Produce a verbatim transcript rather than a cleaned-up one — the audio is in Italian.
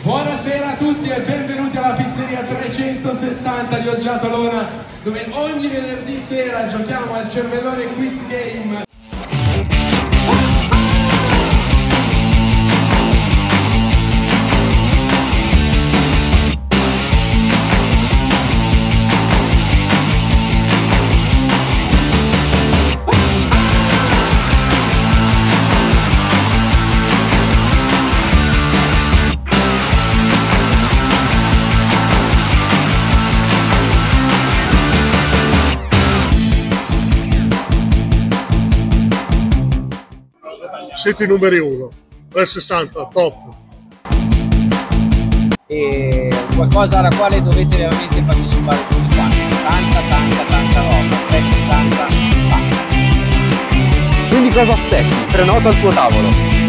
Buonasera a tutti e benvenuti alla pizzeria trecentosessanta di Oggiato Lona, dove ogni venerdì sera giochiamo al cervellone quiz game. Siete i numeri uno, trecentosessanta, top. E qualcosa alla quale dovete veramente partecipare tutti quanti. Tanta, tanta, tanta roba. trecentosessanta, spacca. Quindi cosa aspetti? Prenota il tuo tavolo.